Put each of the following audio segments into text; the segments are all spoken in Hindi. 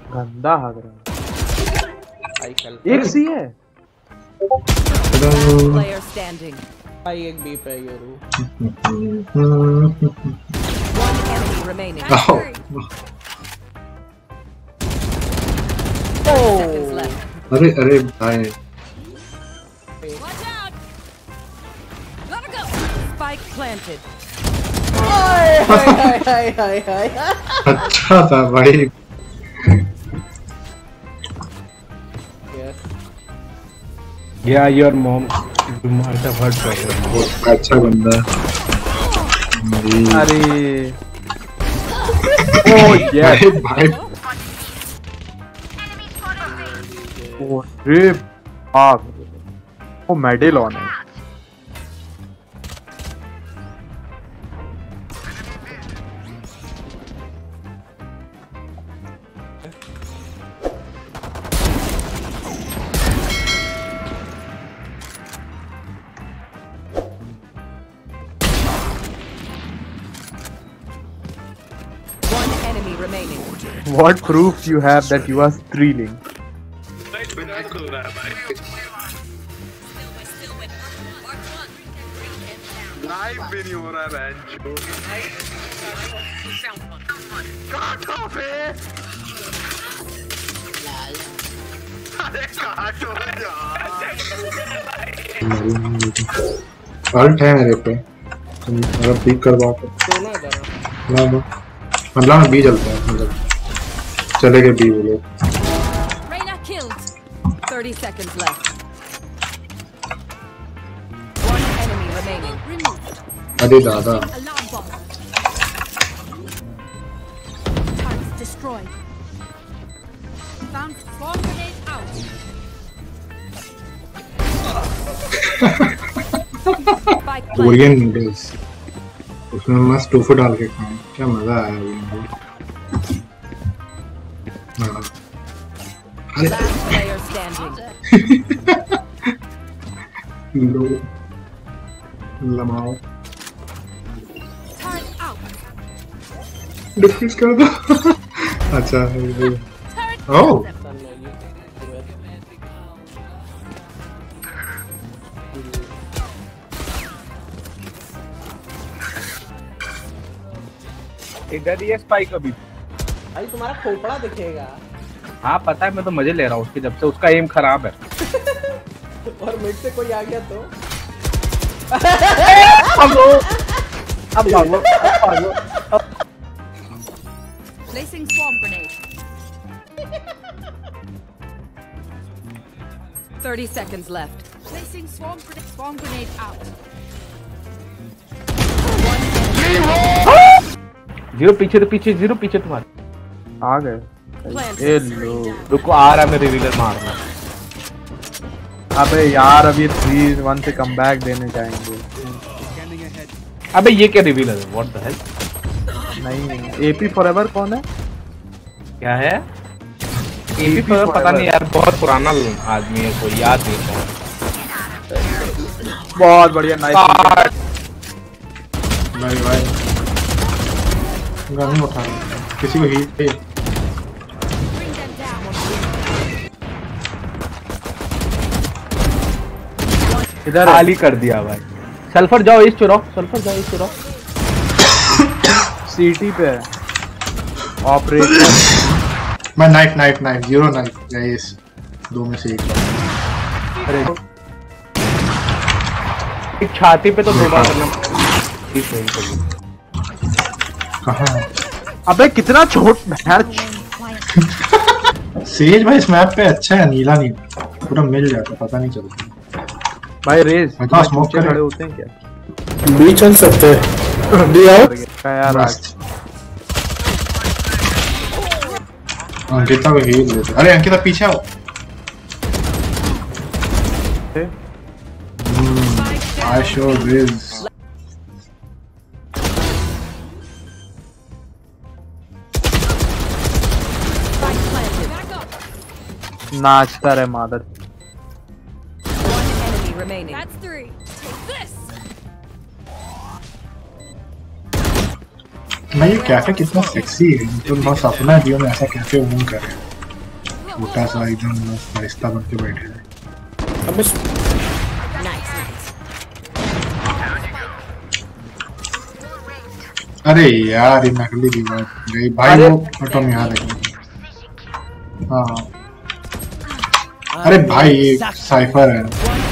गंदा हग रहा साइकिल एक सी है Player standing. भाई एक बी पे योरू One enemy remaining. Seconds left. अरे अरे भाई Watch out! Gotta go. Spike planted. हाय हाय हाय हाय हाय अच्छा था भाई yes Yeah, your mom might have heard that. बहुत अच्छा बंदा अरे oh yes भाई oh रे बाप वो मेडल ऑन है One enemy remaining. What proof you have that you are streaming? Live भी नहीं हो रहा है बेंचो काटो बे अरे काटो यार अल्ट है मेरे पे तुम अगर पिक करवा तो दोनों इधर ना दो मतलब में बी चलता है मतलब चले गए बी बोलो Reyna killed. 30 seconds left. One enemy remaining. Removed. अरे दादा Alarm bomb. Targets destroyed. Found bomb grenade out. Spike planted. Korean noodles उसमें मस्त टोफू डाल के खाएं क्या मजा आया वो हाँ अरे Last player standing. Lol lmao Turret out. Difference कर दो अच्छा ये Turret ओह इधर ही है स्पाइक अभी भाई तुम्हारा खोपड़ा दिखेगा हाँ पता है मैं तो मजे ले रहा हूँ उसके जब से उसका एम खराब है और मिड से कोई आ गया तो अब भागो placing swarm grenade. 30 seconds left. Placing swarm grenade out. Zero पीछे तो पीछे जीरो पीछे तुम्हारे आ गए ए लो रुको आ रहा मैं रिवीलर मारना अबे यार अभी 3-1 से कमबैक देने जाएंगे अबे ये क्या रिवीलर है व्हाट द हेल नहीं एपी फॉरएवर कौन है क्या है एपी फॉरएवर पता नहीं यार बहुत पुराना आदमी है कोई याद नहीं है बहुत बढ़िया नाइस भाई भाई गन उठा किसी को हीट पे इधर खाली कर दिया भाई सल्फर जाओ इस चुराओ सल्फर जाओ इस चुराओ सीटी पे है ऑपरेटर मैं नाइफ जीरो नाइफ गाइस दो में से एक अरे एक छाती पे तो दो बार करना कहां है अबे कितना छोट यार सेज भाई इस मैप पे अच्छा है नीला पूरा मिल जाता पता नहीं चलता भाई रेस हाँ, स्मोक खड़े करें। होते हैं क्या बी चल सकते हैं बी आओ क्या यार आज अंकिता को हील देते अरे अंकिता पीछे आओ आई शो दिस नाचता रहे मादर One enemy remaining. That's 3. Take this. मैं ये कैफे कितना सेक्सी है तो बहुत सपना है जीवन में ऐसा कैफे ओन करे छोटा सा एकदम फरिश्ता बन के बैठे हैं। अब अरे यार ये नकली दीवार गई भाई। वो फोटो में यहाँ देखो। हाँ अरे भाई ये साइफर है।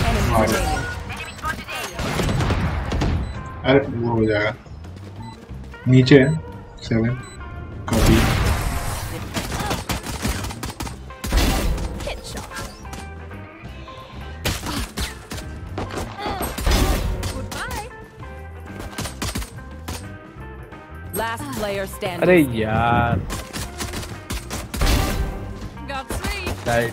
अरे वो हो जाएगा नीचे 7 कभी। Last player standing. अरे यार Got 3. Right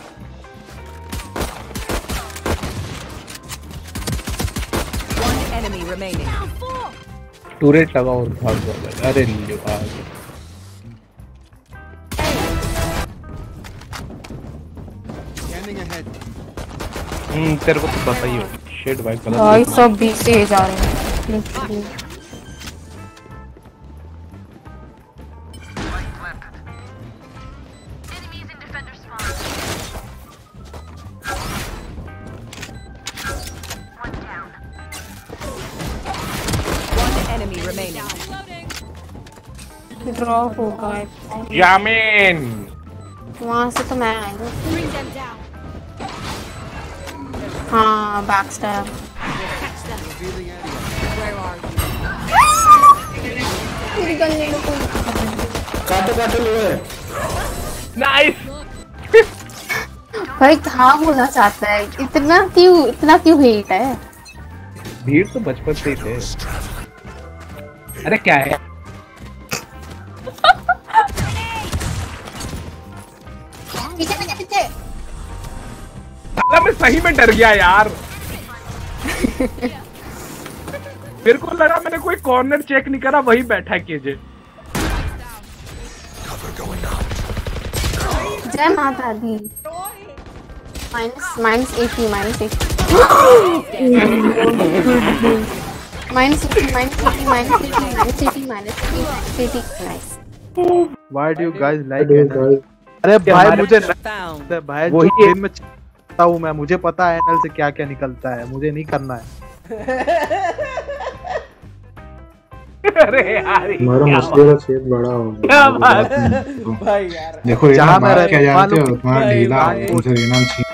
One enemy remaining. Turret लगा और भाग गया। अरे लो आ गया। तेरे को तो पता ही हो। शिट भाई भाई सब 20 से जा रहे हैं लिटरली। ड्रॉप होगा जामिन। वहाँ से तो मैं आएगा। हाँ बैकस्टैब। काटो लो नाइस। भाई कहाँ बोलना चाहता है? इतना क्यों हेट है? भीड़ तो बचपन से ही थे। अरे क्या है? पीछे। साला मैं सही में डर गया यार। मेरे को लगा मैंने कोई कॉर्नर चेक नहीं करा, वही बैठा केजे। जय माता दी। minus 80 nice. Why do you guys like it? अरे भाई मुझे भाई वही गेम में चलता हूँ मैं, मुझे पता है एनएल से क्या क्या निकलता है, मुझे नहीं करना है। अरे यार हमारा मसले का छेद बड़ा हो गया भाई यार। देखो जहाँ मैं क्या जानते हो तुम्हारा ढीला मुझे रेनल